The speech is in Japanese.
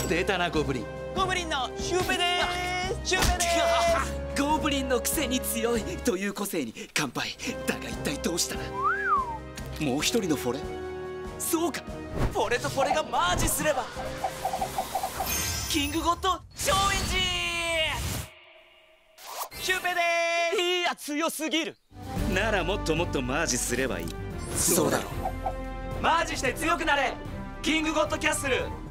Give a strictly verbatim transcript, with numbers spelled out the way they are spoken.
出たなゴブリン。 ゴブリンのシュウペでーす。シュウペでーす。 ゴブリンのくせに強いという個性に乾杯。だが一体どうしたら。もう一人のフォレ。そうか、フォレとフォレがマージすればキングゴッド超エンジン。 シュウペでーす。いや強すぎる。 ならもっともっとマージすればいい。そうだろう。 マージして強くなれキングゴッドキャッスル。